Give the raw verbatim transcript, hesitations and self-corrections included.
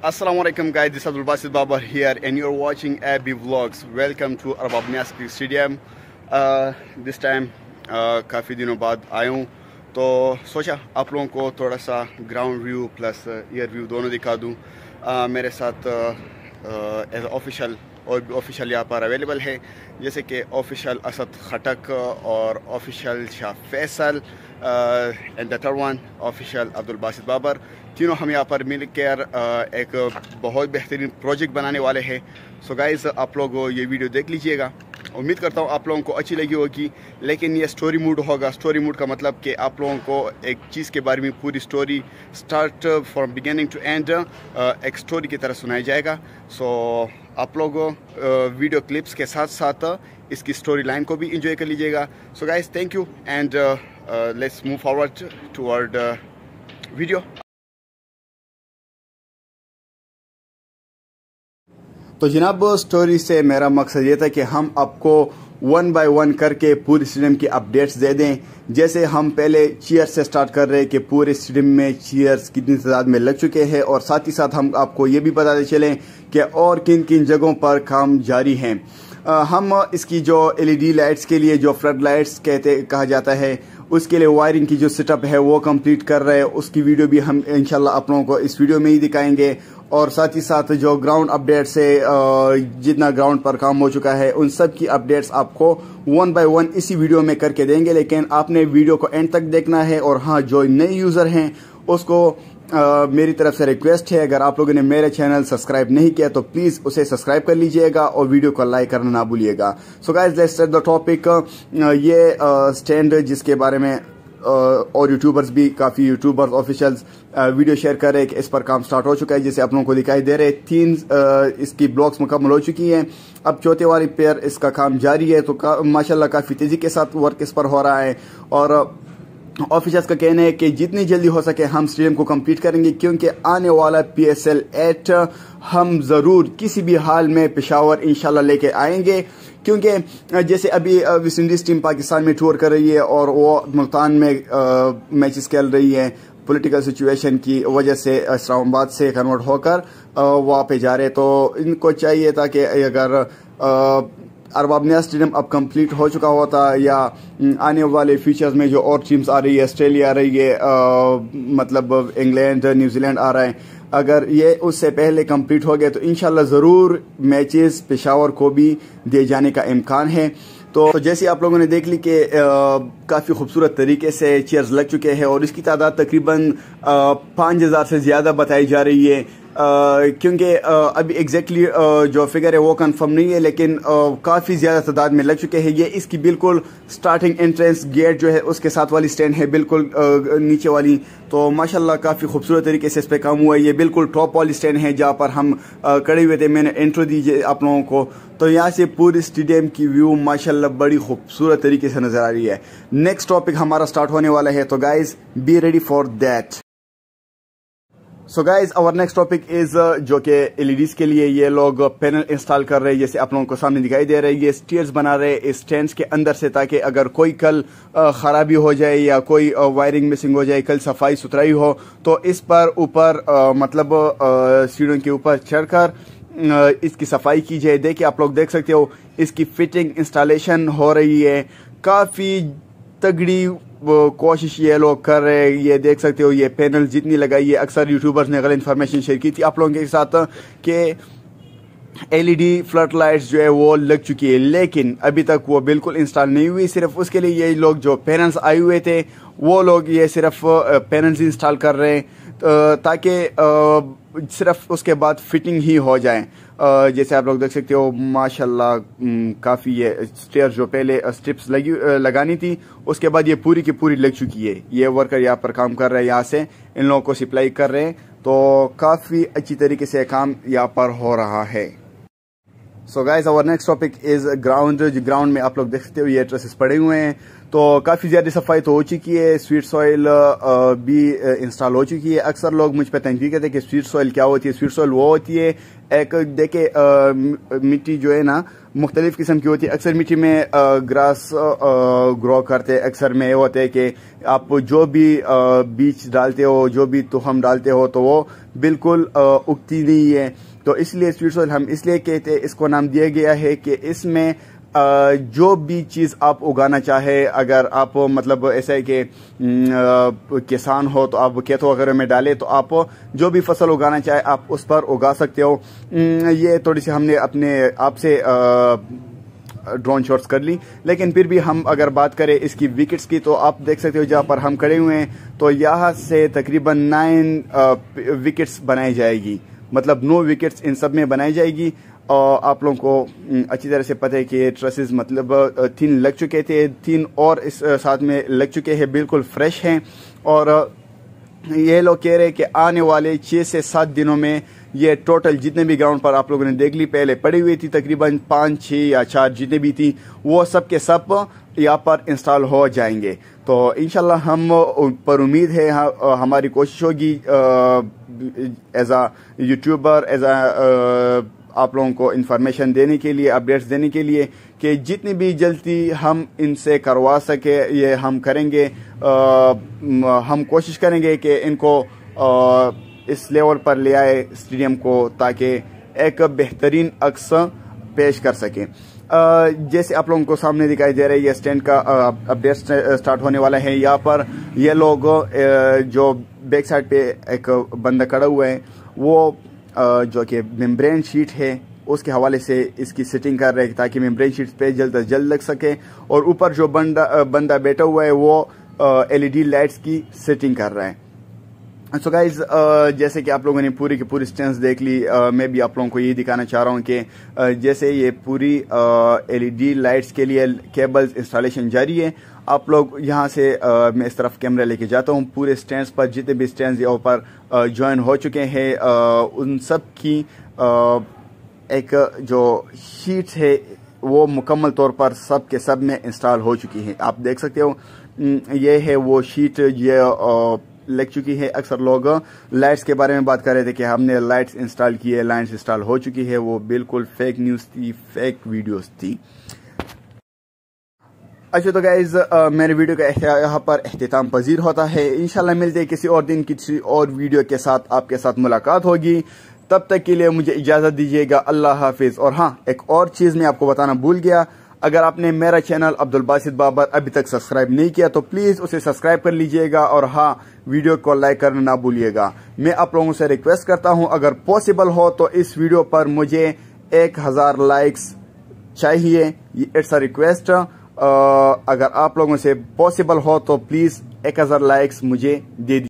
Assalamualaikum guys, this is Abdul Basit Babar here and you're watching A B Vlogs. Welcome to Arbab Niaz Cricket Stadium. Uh, this time uh, काफ़ी दिनों बाद आया हूँ तो सोचा आप लोगों को थोड़ा सा ground view plus air view दोनों दिखा दूँ. uh, मेरे साथ एज ऑफिशियल और ऑफिशियल यहाँ पर अवेलेबल है जैसे कि ऑफिशियल असद खटक और official Shah Faisal and the third one official Abdul Basit Babar. तीनों हम यहाँ पर मिल कर एक बहुत बेहतरीन प्रोजेक्ट बनाने वाले हैं. सो गाइस आप लोग ये वीडियो देख लीजिएगा. उम्मीद करता हूँ आप लोगों को अच्छी लगी होगी. लेकिन ये स्टोरी मूड होगा. स्टोरी मूड का मतलब कि आप लोगों को एक चीज़ के बारे में पूरी story start from beginning to end एक स्टोरी की तरह सुनाया जाएगा. सो आप लोग वीडियो क्लिप्स के साथ साथ इसकी स्टोरी लाइन को भी इंजॉय कर लीजिएगा. So guys thank you and let's move forward toward video. तो जनाब स्टोरी से मेरा मकसद ये था कि हम आपको वन बाय वन करके पूरे स्टेडियम की अपडेट्स दे दें. जैसे हम पहले चेयर से स्टार्ट कर रहे हैं कि पूरे स्टेडियम में चेयर्स कितनी तादाद में लग चुके हैं और साथ ही साथ हम आपको ये भी बताते चलें कि और किन किन जगहों पर काम जारी हैं. हम इसकी जो एलईडी लाइट्स के लिए जो फ्लड लाइट्स कहते कहा जाता है उसके लिए वायरिंग की जो सेटअप है वो कंप्लीट कर रहे हैं. उसकी वीडियो भी हम इंशाल्लाह आप लोगों को इस वीडियो में ही दिखाएंगे. और साथ ही साथ जो ग्राउंड अपडेट से जितना ग्राउंड पर काम हो चुका है उन सब की अपडेट्स आपको वन बाय वन इसी वीडियो में करके देंगे. लेकिन आपने वीडियो को एंड तक देखना है. और हाँ, जो नए यूज़र हैं उसको आ, मेरी तरफ से रिक्वेस्ट है, अगर आप लोगों ने मेरे चैनल सब्सक्राइब नहीं किया तो प्लीज़ उसे सब्सक्राइब कर लीजिएगा और वीडियो को लाइक करना ना भूलिएगा. So guys let's start the topic. ये स्टैंड जिसके बारे में और यूट्यूबर्स भी काफ़ी यूट्यूबर्स ऑफिशियल्स वीडियो शेयर कर रहे हैं कि इस पर काम स्टार्ट हो चुका है. जैसे आप लोगों को दिखाई दे रहे हैं तीन इसकी ब्लॉक्स मुकम्मल हो चुकी हैं. अब चौथे वाली पेयर इसका काम जारी है. तो का, माशाल्लाह काफ़ी तेज़ी के साथ वर्क इस पर हो रहा है. और ऑफिसर्स का कहना है कि जितनी जल्दी हो सके हम स्टेडियम को कंप्लीट करेंगे क्योंकि आने वाला पी एस एल एट हम ज़रूर किसी भी हाल में पेशावर इंशाल्लाह लेके आएंगे. क्योंकि जैसे अभी वेस्ट इंडीज़ टीम पाकिस्तान में टूर कर रही है और वो मुल्तान में मैचेस खेल रही है. पॉलिटिकल सिचुएशन की वजह से इस्लामाबाद से कन्वर्ट होकर वहाँ पे जा रहे. तो इनको चाहिए था कि अगर अरबाब नियाज़ स्टेडियम अब कंप्लीट हो चुका होता या आने वाले फ्यूचर्स में जो और टीम्स आ रही है, ऑस्ट्रेलिया आ रही है, आ, मतलब इंग्लैंड न्यूजीलैंड आ रहा है, अगर ये उससे पहले कंप्लीट हो गए तो इंशाल्लाह ज़रूर मैचेस पेशावर को भी दिए जाने का इम्कान है. तो, तो जैसे आप लोगों ने देख ली कि काफ़ी खूबसूरत तरीके से चेयर्स लग चुके हैं और इसकी तादाद तकरीबन पाँच हज़ार से ज़्यादा बताई जा रही है. Uh, क्योंकि uh, अभी एग्जैक्टली uh, जो फिगर है वो कंफर्म नहीं है लेकिन uh, काफ़ी ज़्यादा तादाद में लग चुके हैं. ये इसकी बिल्कुल स्टार्टिंग एंट्रेंस गेट जो है उसके साथ वाली स्टैंड है बिल्कुल uh, नीचे वाली. तो माशाल्लाह काफ़ी खूबसूरत तरीके से इस पर काम हुआ है. ये बिल्कुल टॉप वाली स्टैंड है जहाँ पर हम uh, खड़े हुए थे. मैंने इंट्रो दीजिए आप लोगों को. तो यहाँ से पूरे स्टेडियम की व्यू माशाल्लाह बड़ी खूबसूरत तरीके से नज़र आ रही है. नेक्स्ट टॉपिक हमारा स्टार्ट होने वाला है तो guys be ready for that. So guys our next topic is जो कि एलईडीज के लिए ये लोग पैनल इंस्टॉल कर रहे हैं. जैसे आप लोगों को सामने दिखाई दे रहा है ये स्टेयर्स बना रहे हैं इस स्टैंड्स के अंदर से ताकि अगर कोई कल खराबी हो जाए या कोई वायरिंग मिसिंग हो जाए, कल सफाई सुथराई हो तो इस पर ऊपर मतलब सीढ़ियों के ऊपर चढ़कर इसकी सफाई की जाए. देखिए आप लोग देख सकते हो इसकी फिटिंग इंस्टॉलेशन हो रही है. काफ़ी तगड़ी वो कोशिश ये लोग कर रहे हैं. ये देख सकते हो ये पैनल जितनी लगाई है. अक्सर यूट्यूबर्स ने गलत इन्फॉर्मेशन शेयर की थी आप लोगों के साथ कि एलईडी फ्लड लाइट्स जो है वो लग चुकी है लेकिन अभी तक वो बिल्कुल इंस्टॉल नहीं हुई. सिर्फ उसके लिए ये लोग जो पैनल्स आए हुए थे वो लोग ये सिर्फ पैनल्स इंस्टॉल कर रहे हैं ताकि सिर्फ उसके बाद फिटिंग ही हो जाए. जैसे आप लोग देख सकते हो माशाल्लाह काफ़ी ये स्टेयर्स जो पहले स्ट्रिप्स लगी लगानी थी उसके बाद ये पूरी की पूरी लग चुकी है. ये वर्कर यहाँ पर काम कर रहे हैं, यहाँ से इन लोगों को सप्लाई कर रहे हैं. तो काफ़ी अच्छी तरीके से काम यहाँ पर हो रहा है. So guys our next topic is ground. Ground में आप लोग देख सकते हो ये ट्रेसेस पड़े हुए हैं, तो काफ़ी ज़्यादा सफाई तो हो चुकी है। स्वीट सॉइल भी इंस्टॉल हो चुकी है। अक्सर लोग मुझ पर तनकीद करते हैं कि स्वीट सॉइल क्या होती है। स्वीट सॉइल वो होती है एक देखे मिट्टी जो है ना मुख्तलिफ किस्म की होती है। अक्सर मिट्टी में ग्रास ग्रो करते हैं। अक्सर में ये होता है कि आप जो भी बीज डालते हो, जो भी तुहम डालते हो, तो वो बिल्कुल उगती नहीं है। तो इसलिए स्वीट सॉइल हम इसलिए कहते हैं, इसको नाम दिया गया है कि इसमें Uh, जो भी चीज़ आप उगाना चाहे, अगर आप मतलब ऐसा है कि किसान हो तो आप खेतों वगैरह में डालें, तो आप जो भी फसल उगाना चाहे आप उस पर उगा सकते हो। ये थोड़ी सी हमने अपने आप से ड्रोन शॉट्स कर ली, लेकिन फिर भी हम अगर बात करें इसकी विकेट्स की, तो आप देख सकते हो जहाँ पर हम खड़े हुए हैं, तो यहाँ से तकरीबन नाइन विकेट्स बनाई जाएगी, मतलब नौ विकेट्स इन सब में बनाई जाएगी। और आप लोगों को अच्छी तरह से पता है कि ये ट्रेसेस मतलब तीन लग चुके थे, तीन और इस साथ में लग चुके हैं, बिल्कुल फ्रेश हैं। और ये लोग कह रहे हैं कि आने वाले छः से सात दिनों में ये टोटल जितने भी ग्राउंड पर आप लोगों ने देख ली, पहले पड़ी हुई थी तकरीबन पाँच छः या चार जितने भी थी, वो सब के सब यहाँ पर इंस्टॉल हो जाएंगे। तो इंशाल्लाह हम पर उम्मीद है, हमारी कोशिश होगी as a YouTuber, as a आप लोगों को इन्फॉर्मेशन देने के लिए, अपडेट्स देने के लिए, कि जितनी भी जल्दी हम इनसे करवा सके ये हम करेंगे। आ, हम कोशिश करेंगे कि इनको आ, इस लेवल पर ले आए स्टेडियम को, ताकि एक बेहतरीन अक्स पेश कर सकें। जैसे आप लोगों को सामने दिखाई दे रहा है, ये स्टैंड का अपडेट स्टार्ट होने वाला है। यहाँ पर ये लोग जो बैक साइड पे एक बंदा खड़ा हुआ है, वो जो कि मेम्ब्रेन शीट है उसके हवाले से इसकी सेटिंग कर रहे हैं, ताकि मेम्ब्रेन शीट पे जल्द अज जल्द लग सके। और ऊपर जो बंदा बंदा बैठा हुआ है वो एलईडी लाइट्स की सेटिंग कर रहा है। सो so गाइज, जैसे कि आप लोगों ने पूरी की पूरी स्टैंड्स देख ली, uh, मैं भी आप लोगों को ये दिखाना चाह रहा हूँ कि uh, जैसे ये पूरी एलईडी लाइट्स के लिए केबल्स इंस्टॉलेशन जारी है। आप लोग यहाँ से uh, मैं इस तरफ कैमरा लेके जाता हूँ। पूरे स्टैंड्स पर जितने भी स्टैंड्स यहाँ पर ज्वाइन uh, हो चुके हैं, uh, उन सब की uh, एक जो शीट्स है वो मुकम्मल तौर पर सब के सब में इंस्टॉल हो चुकी है। आप देख सकते हो, ये है वो शीट ये uh, लग चुकी है। अक्सर लोग लाइट्स के बारे में बात कर रहे थे कि हमने लाइट्स इंस्टॉल की है, लाइट्स इंस्टॉल हो चुकी है। वो बिल्कुल फेक न्यूज़ थी, फेक वीडियोस थी। अच्छा तो गाइज, मेरे वीडियो का यहाँ पर अख्तिताम पजीर होता है। इंशाल्लाह मिलते हैं किसी और दिन किसी और वीडियो के साथ, आपके साथ मुलाकात होगी। तब तक के लिए मुझे इजाज़त दीजिएगा। अल्लाह हाफिज़। और हाँ, एक और चीज़ मैं आपको बताना भूल गया, अगर आपने मेरा चैनल अब्दुल बासित बाबर अभी तक सब्सक्राइब नहीं किया तो प्लीज़ उसे सब्सक्राइब कर लीजिएगा। और हाँ, वीडियो को लाइक करना ना भूलिएगा। मैं आप लोगों से रिक्वेस्ट करता हूं, अगर पॉसिबल हो तो इस वीडियो पर मुझे एक हज़ार लाइक्स चाहिए। It's a request. अगर आप लोगों से पॉसिबल हो तो प्लीज़ एक हज़ार लाइक्स मुझे दे दीजिए।